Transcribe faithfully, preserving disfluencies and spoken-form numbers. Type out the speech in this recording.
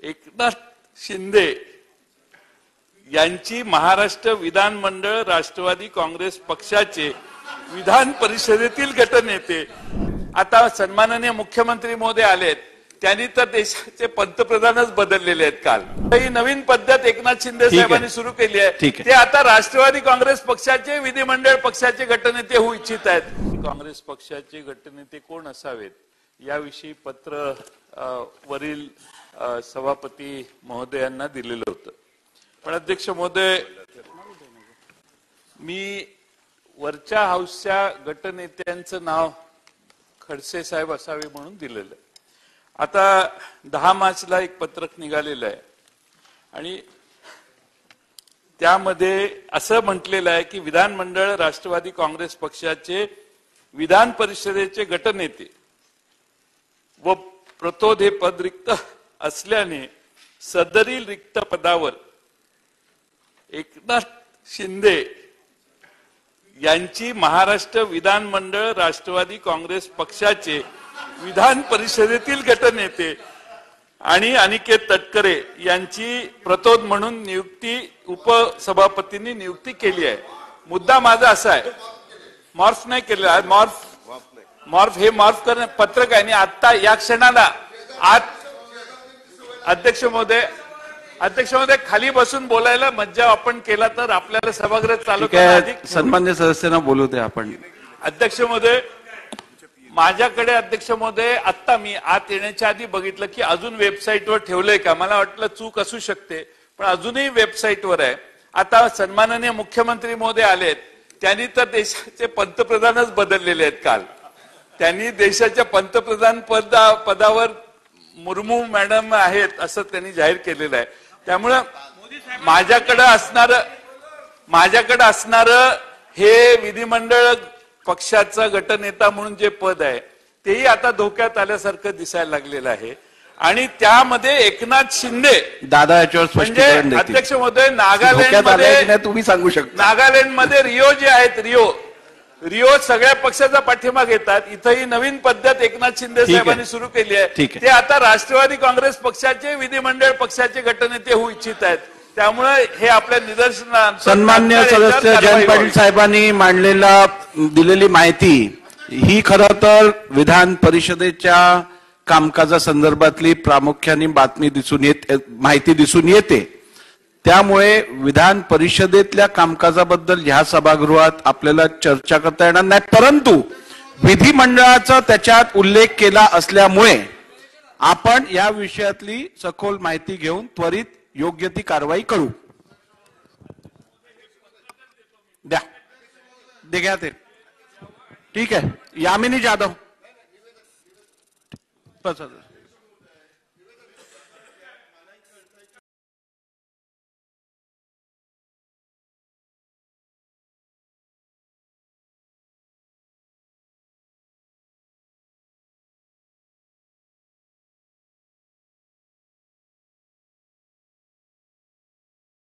एकनाथ शिंदे यांची महाराष्ट्र विधानमंडळ राष्ट्रवादी काँग्रेस पक्षाचे विधान परिषदेतील गटनेते आता सन्माननीय मुख्यमंत्री महोदय आलेत. त्यांनी तर देशाचे पंतप्रधानच बदललेले आहेत. काल ही नवीन पद्धत एकनाथ शिंदे साहेबांनी सुरू केली आहे. ते आता राष्ट्रवादी काँग्रेस पक्षाचे विधिमंडळ पक्षाचे गटनेते होऊ इच्छित आहेत. काँग्रेस पक्षाचे गटनेते कोण असावेत याविषयी पत्र वरील सभापती महोदयांना दिलेलं होतं. पण अध्यक्ष महोदय, मी वरच्या हाऊसच्या गटनेत्यांचं नाव खडसे साहेब असावे म्हणून दिलेलं आहे. आता दहा मार्चला एक पत्रक निघालेलं आहे आणि त्यामध्ये असं म्हटलेलं आहे की विधानमंडळ राष्ट्रवादी काँग्रेस पक्षाचे विधान परिषदेचे गटनेते व प्रतोद हे पद रिक्त असल्याने सदरील रिक्त पदावर एकनाथ शिंदे यांची महाराष्ट्र विधानमंडळ राष्ट्रवादी काँग्रेस पक्षाचे विधान परिषदेतील गटनेते आणि अनिकेत तटकरे यांची प्रतोद म्हणून नियुक्ती उपसभापतींनी नियुक्ती केली आहे. मुद्दा माझा असा आहे, मॉर्फ नाही केलेला, मॉर्फ मॉर्फ हे मॉर्फ करणे पत्रक आहे आणि आता या क्षणाला आत अध्यक्ष महोदय अध्यक्ष महोदय खाली बसून बोलायला मज्जा आपण केला तर आपल्याला सभागृह चालू अधिक सन्मान्य सदस्यांना बोलू दे. आपण अध्यक्ष महोदय, माझ्याकडे अध्यक्ष महोदय आता मी आत येण्याच्या आधी बघितलं की अजून वेबसाईटवर ठेवलंय का, मला वाटलं चूक असू शकते पण अजूनही वेबसाईटवर आहे. आता सन्माननीय मुख्यमंत्री महोदय आलेत. त्यांनी तर देशाचे पंतप्रधानच बदललेले आहेत. काल त्यांनी देशाच्या पंतप्रधान पदा पदावर मुर्मू मॅडम आहेत असं त्यांनी जाहीर केलेलं आहे. त्यामुळं माझ्याकडे असणार माझ्याकडे असणार हे विधिमंडळ पक्षाचा गटनेता म्हणून जे पद आहे तेही आता धोक्यात आल्यासारखं दिसायला लागलेलं आहे. आणि त्यामध्ये एकनाथ शिंदे दादा याच्यावर स्पष्टीकरण देतील. अध्यक्ष महोदय, नागालँडमध्ये तुम्ही सांगू शकता, नागालँडमध्ये रिओ जे आहेत रिओ रिओ सगळ्या पक्षाचा पाठिंबा घेतात. इथंही नवीन पद्धत एकनाथ शिंदे साहेबांनी सुरू केली आहे. ते आता राष्ट्रवादी काँग्रेस पक्षाचे विधिमंडळ पक्षाचे गटनेते होऊ इच्छित आहेत. त्यामुळे हे आपल्या निदर्शनात सन्मान्य सदस्य जयंत पाटील साहेबांनी मांडलेला दिलेली माहिती ही खरं तर विधान परिषदेच्या कामकाजा संदर्भातली प्रामुख्याने बातमी दिसून येत माहिती दिसून येते. त्यामुळे विधान परिषदेतल्या कामकाजाबद्दल ह्या सभागृहात आपल्याला चर्चा करता येणार नाही. परंतु विधिमंडळाचा त्याच्यात उल्लेख केला असल्यामुळे आपण या विषयातली सखोल माहिती घेऊन त्वरित योग्य ती कारवाई करू. द्या दे घ्या ते. ठीक आहे. यामिनी जाधव.